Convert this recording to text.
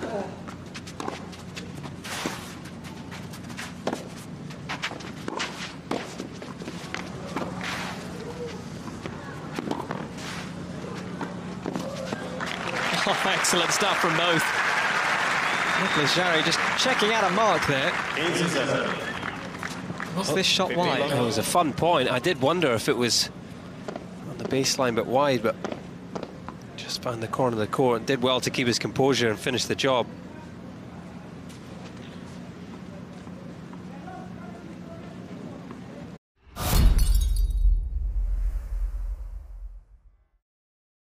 Oh, excellent stuff from both. Nicolas Jarry just checking out a mark there. Was this shot wide? It was a fun point. I did wonder if it was on the baseline but wide, but just found the corner of the court and did well to keep his composure and finish the job.